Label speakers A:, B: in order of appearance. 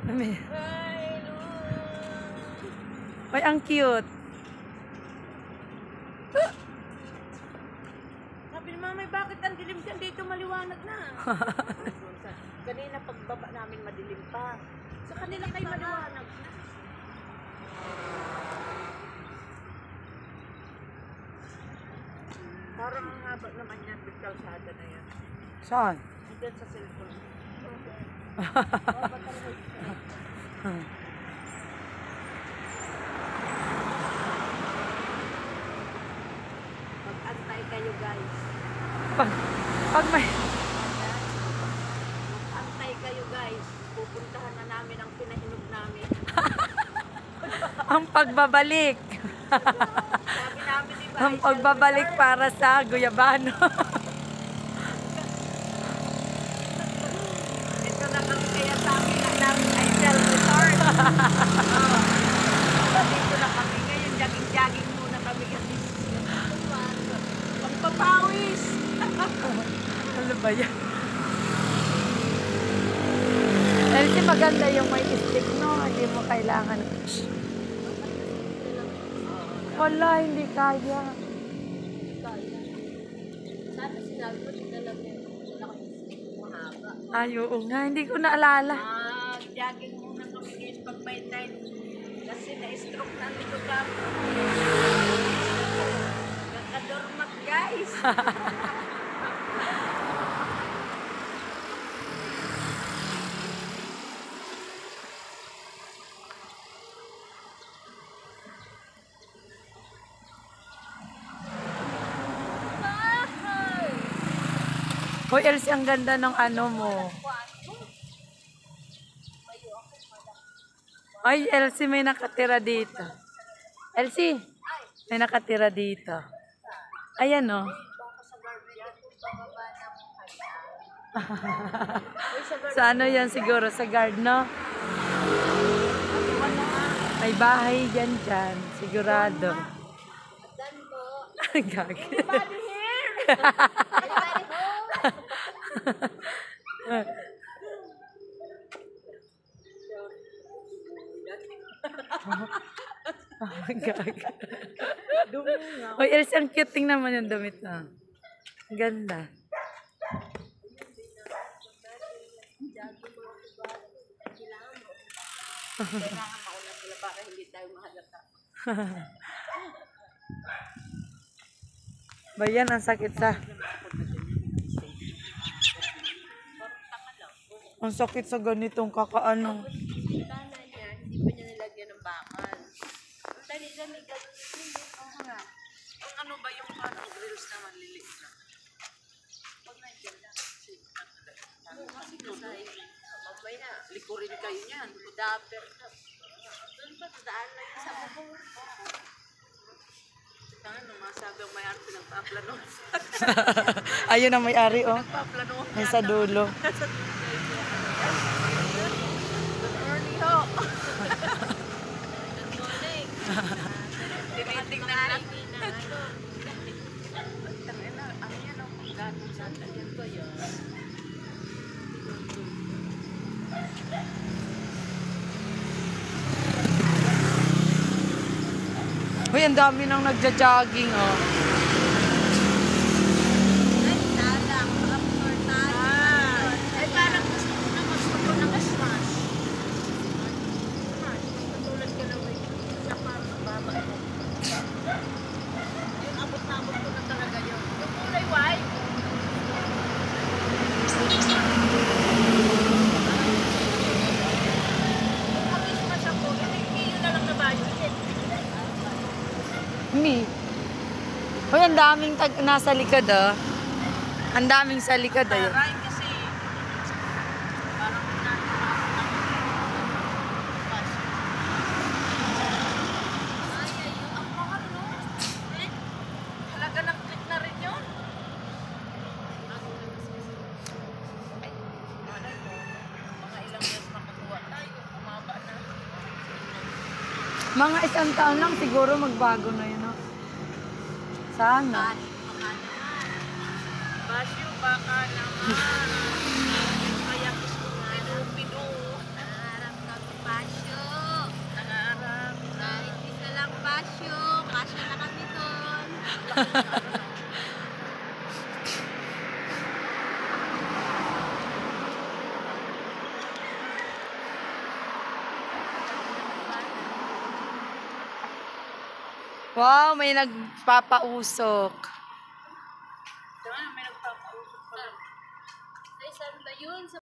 A: Ay, ang cute.
B: Sabi ni Mamay, bakit ang dilim dyan? Dito maliwanag na. Kanina pagbaba namin madilim pa. Sa kanila kayo maliwanag na. Parang ang haba naman yan, with kalsada na yan.
A: Saan?
B: Diyan sa cellphone. Mag-antay kayo guys.
A: Pag may...
B: Mag-antay kayo guys. Pupuntahan na namin ang pinahinog namin.
A: ang pagbabalik.
B: Sabi namin di ba?
A: ang pagbabalik para sa Guyabano.
B: Ito na kami kaya sa amin na namin ay self-resort. Dito na kami ngayon. Jogging-jogging muna kami kasi. Pagpapawis.
A: Ano ba yan? Kasi maganda yung may stick, no? Hindi mo kailangan. Wala, hindi kaya.
B: Sana sinabi mo, sinalam niya. Naka-stick mahaba.
A: Ay, oo nga. Hindi ko naalala.
B: Jogging muna kami guys pag may time. Kasi na-stroke na nito kami. Nakadormat guys.
A: Hoy, Elsie, ang ganda ng ano mo. Ay, Elsie, may nakatira dito. Elsie, may nakatira dito. Ayan, oh. Sa ano yan siguro? Sa guard, no? May bahay dyan. Sigurado. Gagi. Gagi. Oy, Elsie, ang cute. Tingnan mo yung damit na. Ganda.
B: Kailangan mauna sila para hindi tayo mahalata.
A: Ba yan, ang sakit sa... Ang sakit sa ganitong kakaano.
B: Tana niya, hindi pa niya nilagyan ng bakal. Ang dali-dali, gano'n nga. Yung ano ba yung parang grills na maliliit na? Pag nandiyan lang, kasi kasay, mamay na, likurin kayo niyan, daper na. Doon ba, dadaan na yun sa bubong? Ano, masabi ang may-ari pinagpaplano.
A: Ayun ang may-ari, oh.
B: Pinagpaplano.
A: Ay, sa dulo.
B: Good morning ho. Good morning. Tinitingnan natin. Tangina, ang yan ang gatong sa yan ko yun.
A: Uy, ang dami nang nagja-jogging, oh.
B: Ay, talang. Raptor talang. Ay, parang gusto ko na mag-smash. Katulad ka na may sa parang baba. Yung abot-abot ko na talaga yun. Yung kulay white. Yung mag-smash ako, hindi yun na lang na ba yun?
A: Me. Uy, ang daming nasa likod, oh. Ang daming sa likod, oh.
B: Aray kasi parang ang mahal, no? Talaga nag-click na rin yun. Malay mo, mga ilang beses makakuha tayo, umaba na.
A: Mga isang taon lang siguro magbago na yun, oh. Sana.
B: Basyo, baka naman. Kaya gusto nga, pinupido. Nangarap kami
A: Wow, may nagpapausok.
B: Diba, may nagpapausap pa. Ay, saan ba yun?